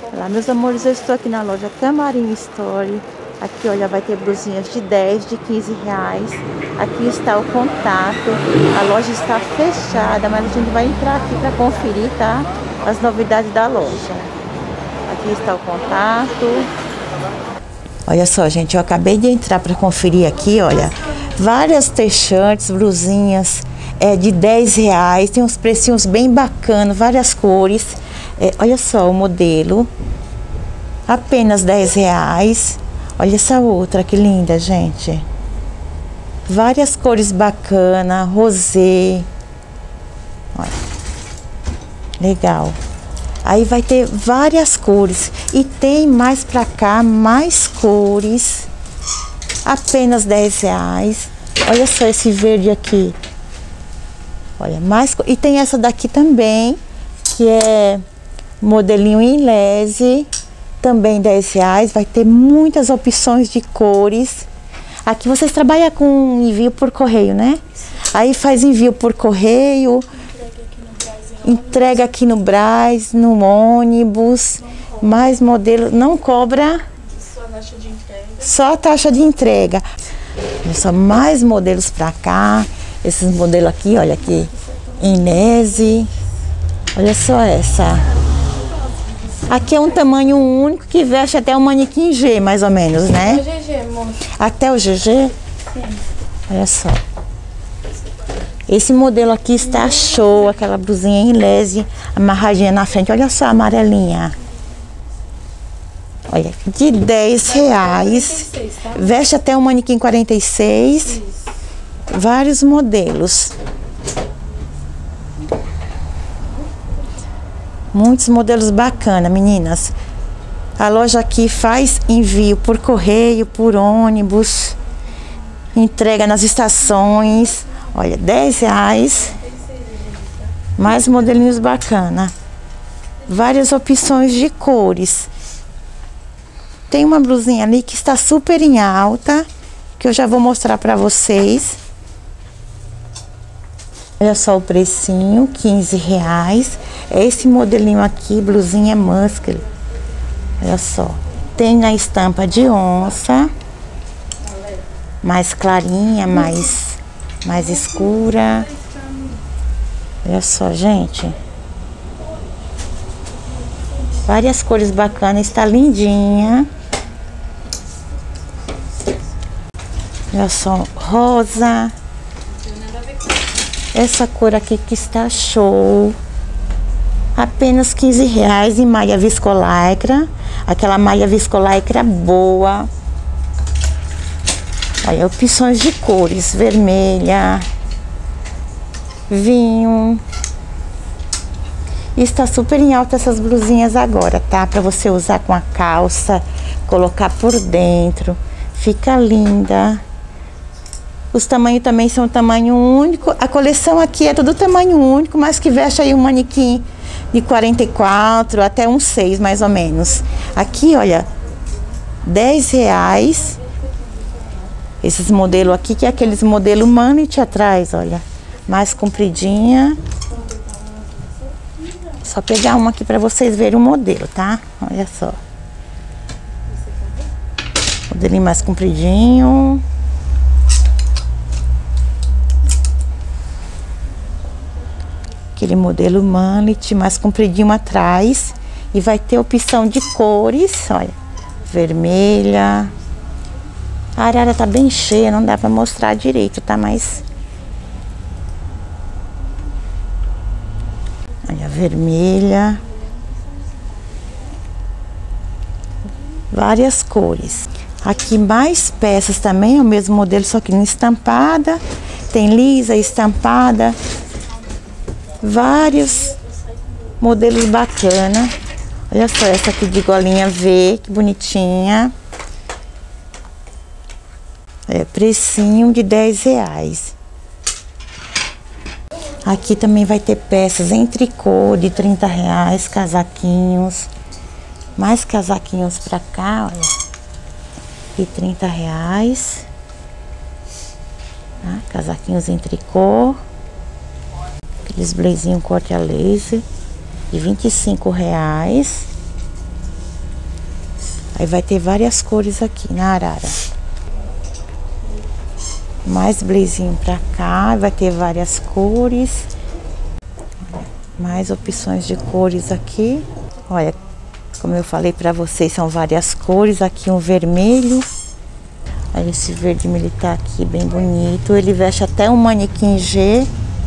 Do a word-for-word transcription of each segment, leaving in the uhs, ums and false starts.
Olá, meus amores, eu estou aqui na loja Camarim Store. Aqui, olha, vai ter blusinhas de dez, de quinze reais. Aqui está o contato. A loja está fechada, mas a gente vai entrar aqui para conferir, tá? As novidades da loja. Aqui está o contato. Olha só, gente, eu acabei de entrar para conferir aqui, olha. Várias t-shirts, blusinhas é, de dez reais. Tem uns precinhos bem bacanas, várias cores. É, olha só o modelo, apenas dez reais. Olha essa outra, que linda, gente. Várias cores bacanas, rosé. Olha, legal. Aí vai ter várias cores. E tem mais pra cá, mais cores. Apenas dez reais. Olha só esse verde aqui. Olha, mais. E tem essa daqui também, que é modelinho em lese, também dez reais. Vai ter muitas opções de cores. Aqui vocês trabalham com envio por correio, né? Aí faz envio por correio, entrega aqui no Brás, no ônibus, mais modelo, não cobra só a taxa de entrega. Só a taxa de entrega. Só mais modelos pra cá. Esses modelos aqui, olha aqui, em lese. Olha só essa. Aqui é um tamanho único que veste até o manequim G, mais ou menos, né? Até o G G, moço. Até o G G? Sim. Olha só. Esse modelo aqui está show, aquela blusinha em lese, amarradinha na frente. Olha só a amarelinha. Olha, de dez reais. Veste até o manequim quarenta e seis. Vários modelos. Muitos modelos bacanas, meninas. A loja aqui faz envio por correio, por ônibus, entrega nas estações. Olha, dez reais. Mais modelinhos bacanas. Várias opções de cores. Tem uma blusinha ali que está super em alta, que eu já vou mostrar pra vocês. Olha só o precinho, quinze reais. É esse modelinho aqui, blusinha muscle. Olha só. Tem na estampa de onça. Mais clarinha, mais, mais escura. Olha só, gente. Várias cores bacanas, está lindinha. Olha só, rosa. Essa cor aqui que está show. Apenas quinze reais em malha viscolaicra. Aquela malha viscolaicra boa. Olha, opções de cores. Vermelha. Vinho. E está super em alta essas blusinhas agora, tá? Pra você usar com a calça. Colocar por dentro. Fica linda. Os tamanhos também são tamanho único. A coleção aqui é tudo tamanho único, mas que veste aí um manequim de quarenta e quatro até um seis, mais ou menos. Aqui, olha, dez reais. Esses modelos aqui, que é aqueles modelo manete atrás, olha. Mais compridinha. Só pegar uma aqui pra vocês verem o modelo, tá? Olha só. Modelinho mais compridinho. Aquele modelo manlet, mais compridinho atrás. E vai ter opção de cores, olha. Vermelha. A arara tá bem cheia, não dá pra mostrar direito, tá? Mas... olha, vermelha. Várias cores. Aqui mais peças também, é o mesmo modelo, só que não estampada. Tem lisa, estampada. Vários modelos bacana. Olha só essa aqui de golinha V, que bonitinha. É, precinho de dez reais. Aqui também vai ter peças em tricô de trinta reais, casaquinhos. Mais casaquinhos pra cá, olha. De trinta reais. Tá? Casaquinhos em tricô. Aqueles blazinho corte a laser de vinte e cinco reais. Aí vai ter várias cores aqui na arara. Mais blazinho pra cá, vai ter várias cores. Mais opções de cores aqui. Olha, como eu falei pra vocês, são várias cores. Aqui um vermelho. Olha esse verde militar aqui, bem bonito. Ele veste até um manequim G.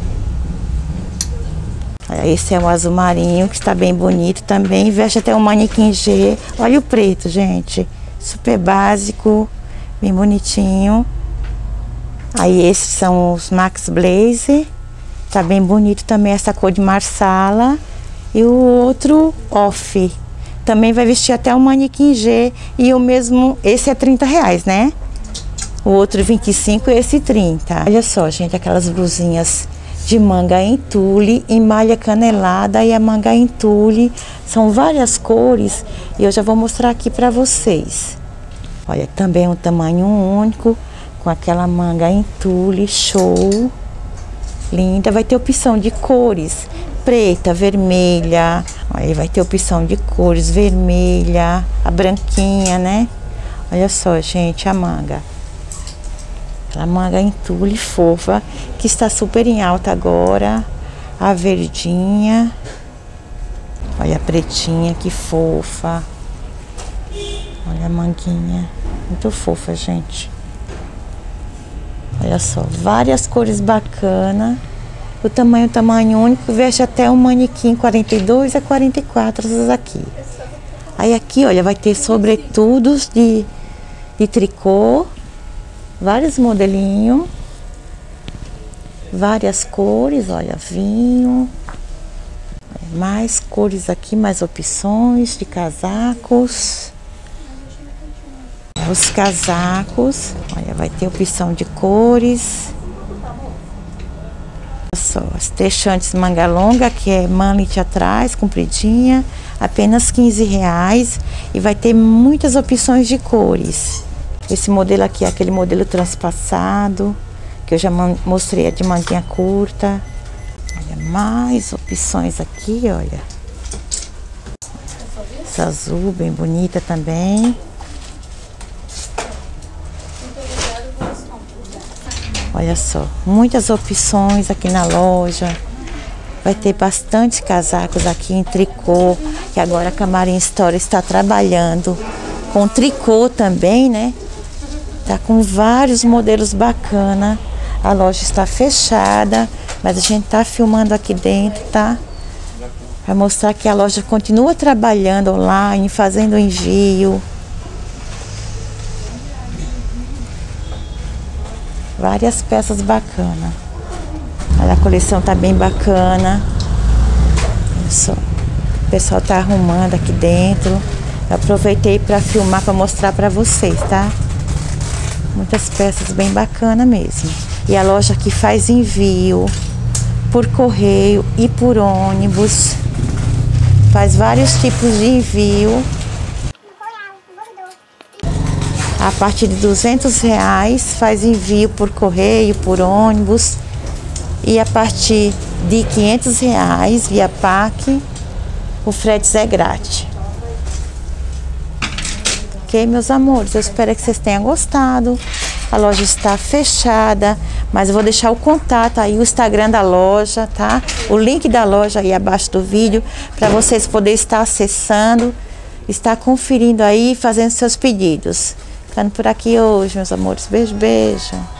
Olha, esse é o azul marinho, que está bem bonito também. Veste até um manequim G. Olha o preto, gente. Super básico, bem bonitinho. Aí esses são os Max Blaze. Tá bem bonito também essa cor de marsala. E o outro off. Também vai vestir até um manequim G. E o mesmo, esse é trinta reais, né? O outro vinte e cinco e esse trinta. Olha só, gente, aquelas blusinhas de manga em tule, em malha canelada e a manga em tule. São várias cores e eu já vou mostrar aqui pra vocês. Olha, também um tamanho único, com aquela manga em tule, show. Linda, vai ter opção de cores, preta, vermelha. Aí vai ter opção de cores, vermelha, a branquinha, né? Olha só, gente, a manga. A manga em tule fofa, que está super em alta agora. A verdinha. Olha a pretinha, que fofa. Olha a manguinha. Muito fofa, gente. Olha só, várias cores bacanas. O tamanho, tamanho único, veste até um manequim quarenta e dois a quarenta e quatro, essas aqui. Aí aqui, olha, vai ter sobretudos de, de tricô. Vários modelinhos, várias cores, olha, vinho, mais cores aqui, mais opções de casacos. Os casacos, olha, vai ter opção de cores. Olha só, as trechantes manga longa, que é manlet atrás, compridinha, apenas quinze reais. E vai ter muitas opções de cores. Esse modelo aqui é aquele modelo transpassado, que eu já mostrei, é de manguinha curta. Olha, mais opções aqui, olha. Essa azul, bem bonita também. Olha só, muitas opções aqui na loja. Vai ter bastante casacos aqui em tricô, que agora a Camarim Store está trabalhando com tricô também, né? Tá com vários modelos bacana. A loja está fechada, mas a gente tá filmando aqui dentro, tá? Para mostrar que a loja continua trabalhando online, fazendo envio. Várias peças bacanas. Olha, a coleção tá bem bacana. Olha só. O pessoal tá arrumando aqui dentro. Eu aproveitei para filmar, para mostrar para vocês, tá? Muitas peças bem bacana mesmo. E a loja aqui faz envio por correio e por ônibus. Faz vários tipos de envio. A partir de duzentos reais faz envio por correio, por ônibus. E a partir de quinhentos reais via P A C, o frete é grátis. Ok, meus amores, eu espero que vocês tenham gostado. A loja está fechada, mas eu vou deixar o contato aí, o Instagram da loja, tá? O link da loja aí abaixo do vídeo, para vocês poderem estar acessando, estar conferindo aí e fazendo seus pedidos. Ficando por aqui hoje, meus amores. Beijo, beijo.